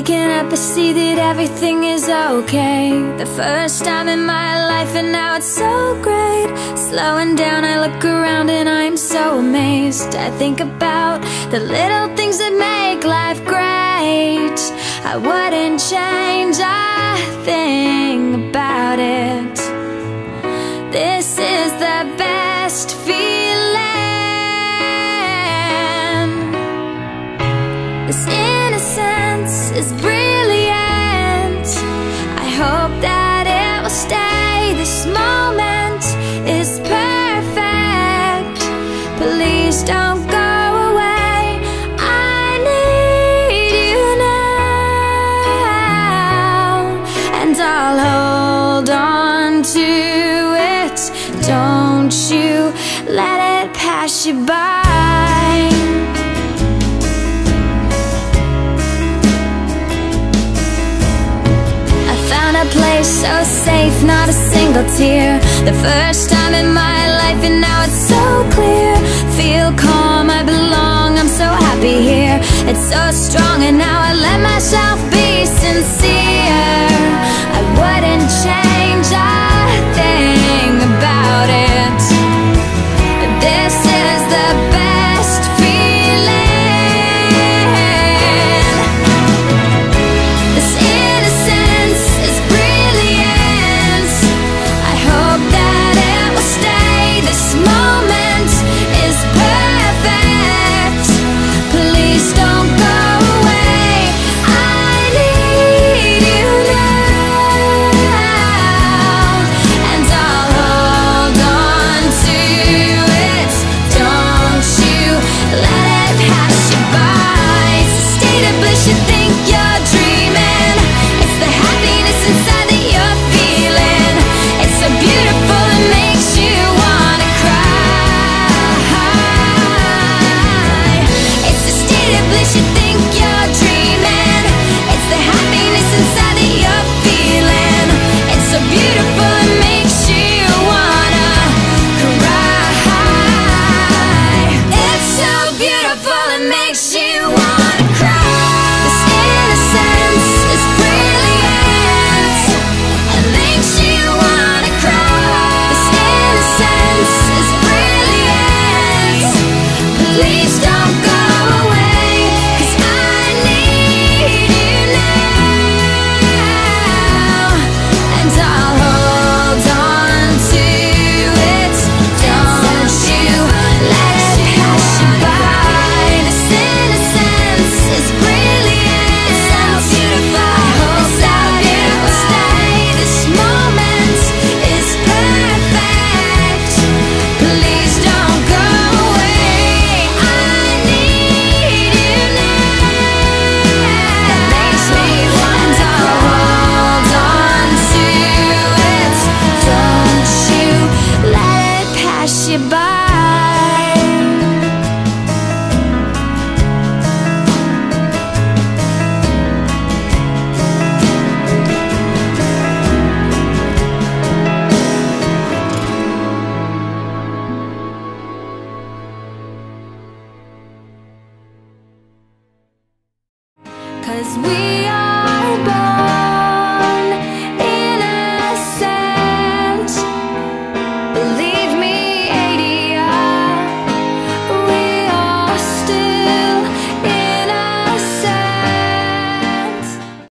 Waking up, I see that everything is okay. The first time in my life, and now it's so great. Slowing down, I look around and I'm so amazed. I think about the little things that make life great. I wouldn't change a thing about it. This is the best feeling. This innocence is brilliant. I hope that it will stay. This moment is perfect. Please don't go away. I need you now, and I'll hold on to it. Don't you let it pass you by. A place so safe, not a single tear. The first time in my life, and now it's so clear. Feel calm, I belong, I'm so happy here. It's so strong, and now I let myself be sincere. I wouldn't change a thing about it. This is the best feeling. This innocence is brilliant. I hope that it will stay. This moment is perfect. Please don't go away. I need you now, and I'll hold on to it. Don't you let it pass you by. It's a state of bliss, you think you're dreaming. It's the happiness inside that you're feeling. It's so beautiful, it makes you wanna cry. It's a state of bliss, you think you're dreaming. It's the happiness inside that you're feeling. It's so beautiful, it makes you wanna cry. It's so beautiful, it makes you wanna cry. This innocence is brilliant. It makes you wanna cry. This innocence is brilliant. Please don't go away, 'cause I need you now, and I'll hold on to it. Don't you let it pass you by. This innocence is brilliant. It's so beautiful. I hope that it will stay. This moment is perfect. Please don't go away. I need you now. That makes me want to hold on to it. Don't you let it pass you by. Cause we are